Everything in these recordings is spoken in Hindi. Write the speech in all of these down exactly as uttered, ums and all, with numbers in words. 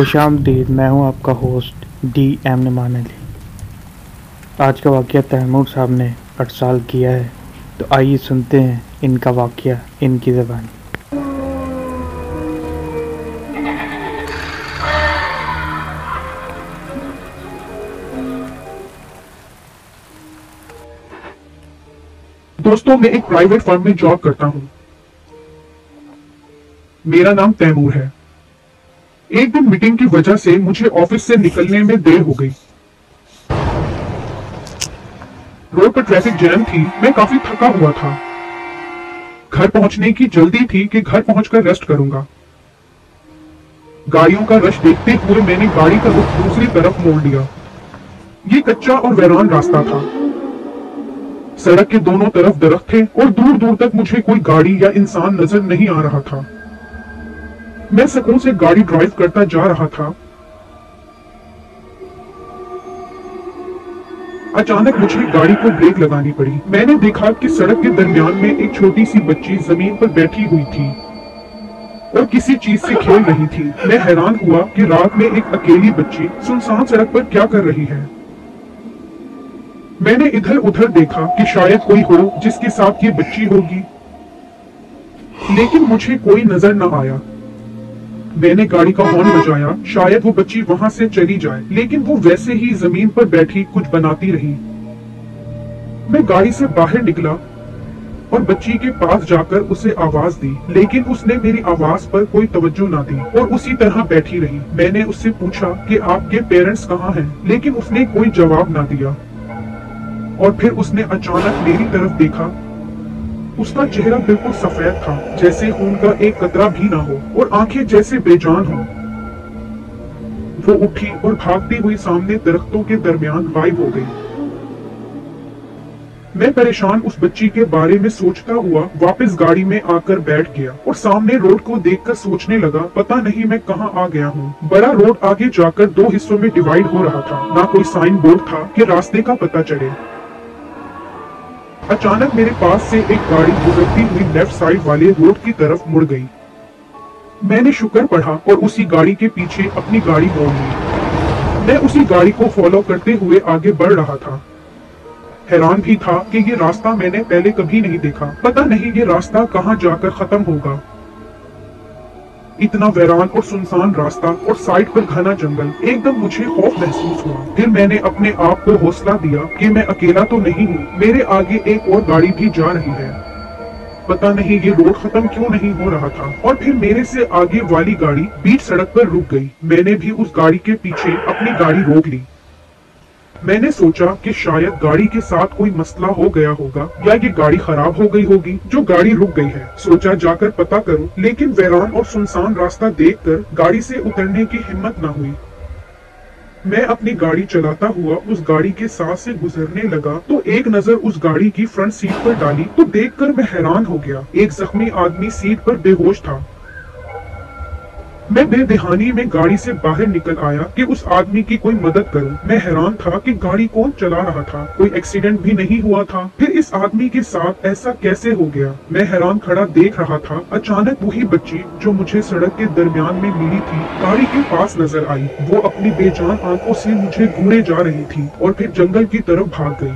खुशामदीद। मैं हूं आपका host D M Naman Ali. आज का वाक़या तैमूर साहब ने अरसाल किया है, तो आइए सुनते हैं इनका वाक़या इनकी ज़बानी। दोस्तों, मैं एक प्राइवेट फर्म में जॉब करता हूं। मेरा नाम तैमूर है। एक दिन मीटिंग की वजह से मुझे ऑफिस से निकलने में देर हो गई। रोड पर ट्रैफिक जैम थी। मैं काफी थका हुआ था। घर पहुंचने की जल्दी थी कि घर पहुंचकर रेस्ट करूंगा। गाड़ियों का रश देखते हुए मैंने गाड़ी का रुख दूसरी तरफ मोड़ लिया। ये कच्चा और वीरान रास्ता था। सड़क के दोनों तरफ दरख्त थे और दूर दूर तक मुझे कोई गाड़ी या इंसान नजर नहीं आ रहा था। मैं सुकून से गाड़ी ड्राइव करता जा रहा था। अचानक मुझे गाड़ी को ब्रेक लगानी पड़ी। मैंने देखा कि सड़क के दरमियान में एक छोटी सी बच्ची जमीन पर बैठी हुई थी और किसी चीज से खेल रही थी। मैं हैरान हुआ कि रात में एक अकेली बच्ची सुनसान सड़क पर क्या कर रही है। मैंने इधर उधर देखा कि शायद कोई हो जिसके साथ ये बच्ची होगी, लेकिन मुझे कोई नजर न आया। मैंने गाड़ी का हॉर्न बजाया, शायद वो बच्ची वहां से चली जाए, लेकिन वो वैसे ही जमीन पर बैठी कुछ बनाती रही। मैं गाड़ी से बाहर निकला और बच्ची के पास जाकर उसे आवाज दी, लेकिन उसने मेरी आवाज पर कोई तवज्जो ना दी और उसी तरह बैठी रही। मैंने उससे पूछा कि आपके पेरेंट्स कहाँ हैं, लेकिन उसने कोई जवाब ना दिया। और फिर उसने अचानक मेरी तरफ देखा। उसका चेहरा बिल्कुल सफेद था, जैसे खून का एक कतरा भी ना हो, और आंखें जैसे बेजान हो। वो उठी और भागती हुई सामने दरख्तों के दरमियान गायब हो गई। मैं परेशान उस बच्ची के बारे में सोचता हुआ वापस गाड़ी में आकर बैठ गया और सामने रोड को देखकर सोचने लगा, पता नहीं मैं कहाँ आ गया हूँ। बड़ा रोड आगे जाकर दो हिस्सों में डिवाइड हो रहा था। ना कोई साइन बोर्ड था कि रास्ते का पता चले। अचानक मेरे पास से एक गाड़ी गुजरती हुई लेफ्ट साइड वाले रोड की तरफ मुड़ गई। मैंने शुक्र पढ़ा और उसी गाड़ी के पीछे अपनी गाड़ी मोड़ ली। मैं उसी गाड़ी को फॉलो करते हुए आगे बढ़ रहा था। हैरान भी था कि ये रास्ता मैंने पहले कभी नहीं देखा। पता नहीं ये रास्ता कहाँ जाकर खत्म होगा। इतना वीरान और सुनसान रास्ता और साइड पर घना जंगल। एकदम मुझे खौफ महसूस हुआ। फिर मैंने अपने आप को हौसला दिया कि मैं अकेला तो नहीं हूँ, मेरे आगे एक और गाड़ी भी जा रही है। पता नहीं ये रोड खत्म क्यों नहीं हो रहा था। और फिर मेरे से आगे वाली गाड़ी बीच सड़क पर रुक गई। मैंने भी उस गाड़ी के पीछे अपनी गाड़ी रोक ली। मैंने सोचा कि शायद गाड़ी के साथ कोई मसला हो गया होगा या ये गाड़ी खराब हो गई होगी जो गाड़ी रुक गई है। सोचा जाकर पता करूं, लेकिन वीरान और सुनसान रास्ता देखकर गाड़ी से उतरने की हिम्मत ना हुई। मैं अपनी गाड़ी चलाता हुआ उस गाड़ी के साथ से गुजरने लगा तो एक नजर उस गाड़ी की फ्रंट सीट पर डाली तो देखकर मैं हैरान हो गया। एक जख्मी आदमी सीट पर बेहोश था। मैं बेदहानी में गाड़ी से बाहर निकल आया कि उस आदमी की कोई मदद करूं। मैं हैरान था कि गाड़ी कौन चला रहा था, कोई एक्सीडेंट भी नहीं हुआ था। फिर इस आदमी के साथ ऐसा कैसे हो गया। मैं हैरान खड़ा देख रहा था। अचानक वही बच्ची जो मुझे सड़क के दरमियान में मिली थी गाड़ी के पास नजर आई। वो अपनी बेजान आंखों से मुझे घूरे जा रही थी और फिर जंगल की तरफ भाग गई।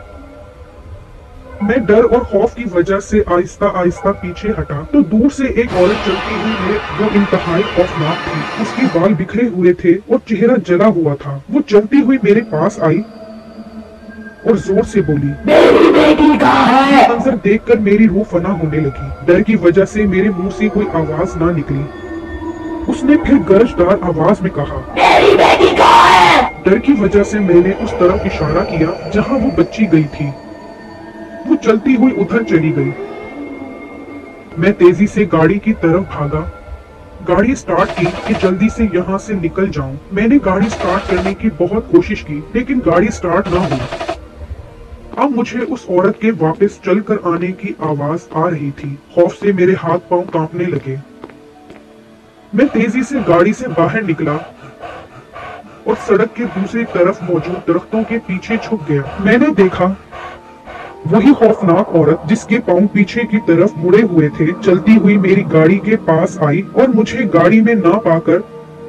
मैं डर और खौफ की वजह से आहिस्ता आहिस्ता पीछे हटा तो दूर से एक औरत चलती हुई मेरे जो इंतहाई खौफनाक थी। उसके बाल बिखरे हुए थे और चेहरा जला हुआ था। वो चलती हुई मेरे पास आई और जोर से बोली, मेरी बेटी कहाँ है? मंजर देखकर मेरी रूह फना होने लगी। डर की वजह से मेरे मुंह से कोई आवाज ना निकली। उसने फिर गरजदार आवाज में कहा, मेरी बेटी कहाँ है? डर की वजह से मैंने उस तरफ इशारा किया जहाँ वो बच्ची गई थी। वो चलती हुई उधर चली गई। मैं तेजी से गाड़ी की तरफ भागा। गाड़ी स्टार्ट की कि जल्दी से यहाँ से निकल जाऊं। मैंने गाड़ी स्टार्ट करने की बहुत कोशिश की, लेकिन गाड़ी स्टार्ट ना हुई। अब मुझे उस औरत के वापस चलकर आने की आवाज आ रही थी। खौफ से मेरे हाथ पांव कांपने लगे। मैं तेजी से गाड़ी से बाहर निकला और सड़क के दूसरी तरफ मौजूद दरख्तों के पीछे छुप गया। मैंने देखा वही खौफनाक औरत जिसके पांव पीछे की तरफ मुड़े हुए थे चलती हुई मेरी गाड़ी के पास आई और मुझे गाड़ी में ना पाकर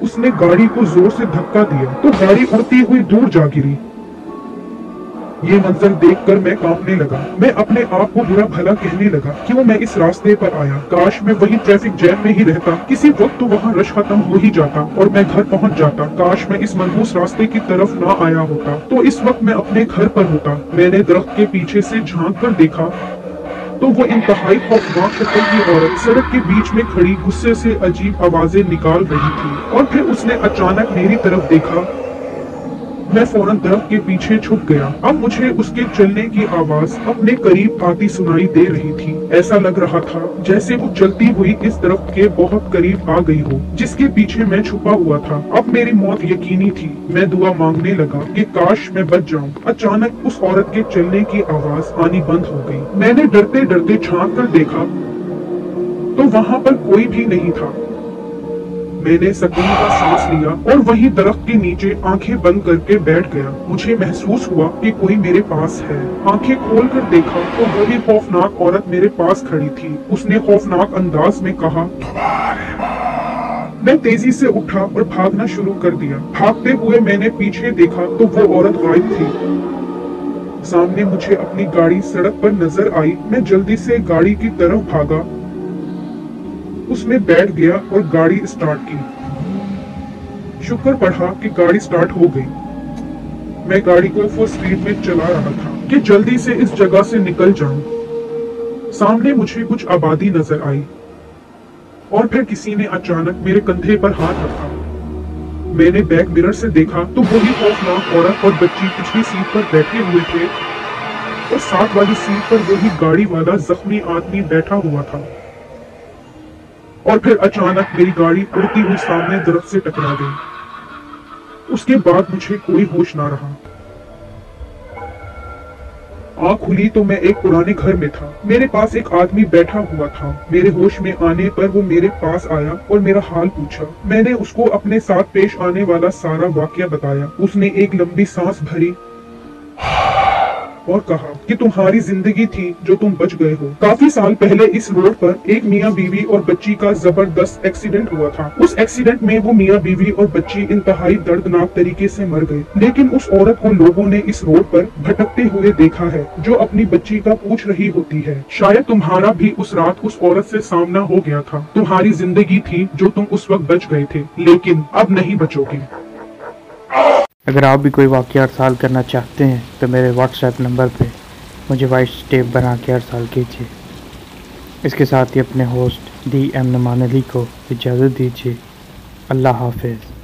उसने गाड़ी को जोर से धक्का दिया तो गाड़ी उड़ती हुई दूर जा गिरी। ये मंजर देखकर मैं कांपने लगा। मैं अपने आप को बुरा भला कहने लगा, क्यों मैं इस रास्ते पर आया। काश मैं वही ट्रैफिक जैम में ही रहता, किसी वक्त तो वहाँ रश खत्म हो ही जाता और मैं घर पहुँच जाता। काश मैं इस मनहूस रास्ते की तरफ ना आया होता, तो इस वक्त मैं अपने घर पर होता। मैंने दरख्त के पीछे से झांक कर देखा तो वो इंतहाई खौफनाक शक्ल की औरत सड़क के बीच में खड़ी गुस्से से अजीब आवाजें निकाल रही थी। और फिर उसने अचानक मेरी तरफ देखा। मैं फौरन दरख्त के पीछे छुप गया। अब मुझे उसके चलने की आवाज अपने करीब आती सुनाई दे रही थी। ऐसा लग रहा था जैसे वो चलती हुई इस दरख्त के बहुत करीब आ गई हो जिसके पीछे मैं छुपा हुआ था। अब मेरी मौत यकीनी थी। मैं दुआ मांगने लगा कि काश मैं बच जाऊं। अचानक उस औरत के चलने की आवाज आनी बंद हो गई। मैंने डरते डरते झांक कर देखा तो वहाँ पर कोई भी नहीं था। मैंने सकून का सांस लिया और वही दरख्त के नीचे आंखें बंद करके बैठ गया। मुझे महसूस हुआ कि कोई मेरे पास है। आंखें खोलकर देखा तो वही खौफनाक औरत मेरे पास खड़ी थी। उसने खौफनाक अंदाज में कहा, मैं तेजी से उठा और भागना शुरू कर दिया। भागते हुए मैंने पीछे देखा तो वो औरत गायब थी। सामने मुझे अपनी गाड़ी सड़क पर नजर आई। मैं जल्दी से गाड़ी की तरफ भागा, उसमें बैठ गया और गाड़ी स्टार्ट की। शुक्र पढ़ा कि गाड़ी स्टार्ट हो गई। मैं गाड़ी को फुल स्पीड में चला रहा था कि जल्दी से इस जगह से निकल जाऊं। सामने मुझे कुछ आबादी नजर आई और फिर किसी ने अचानक मेरे कंधे पर हाथ रखा। मैंने बैक मिरर से देखा तो वही खौफनाक औरत और बच्ची पिछली सीट पर बैठे हुए थे और साथ वाली सीट पर वही गाड़ी वाला जख्मी आदमी बैठा हुआ था। और फिर अचानक मेरी गाड़ी उड़ती हुई सामने दरख्त से टकरा गई। उसके बाद मुझे कोई होश ना रहा। आँख खुली तो मैं एक पुराने घर में था। मेरे पास एक आदमी बैठा हुआ था। मेरे होश में आने पर वो मेरे पास आया और मेरा हाल पूछा। मैंने उसको अपने साथ पेश आने वाला सारा वाकया बताया। उसने एक लंबी सांस भरी और कहा कि तुम्हारी जिंदगी थी जो तुम बच गए हो। काफी साल पहले इस रोड पर एक मियाँ बीवी और बच्ची का जबरदस्त एक्सीडेंट हुआ था। उस एक्सीडेंट में वो मियाँ बीवी और बच्ची इंतहाई दर्दनाक तरीके से मर गए। लेकिन उस औरत को लोगों ने इस रोड पर भटकते हुए देखा है, जो अपनी बच्ची का पूछ रही होती है। शायद तुम्हारा भी उस रात उस औरत से सामना हो गया था। तुम्हारी जिंदगी थी जो तुम उस वक्त बच गए थे, लेकिन अब नहीं बचोगे। अगर आप भी कोई वाक़या अरसाल करना चाहते हैं तो मेरे व्हाट्सएप नंबर पे मुझे वॉइस टेप बना के अरसाल कीजिए। इसके साथ ही अपने host D M Naman Ali को इजाज़त दीजिए। अल्लाह हाफिज़।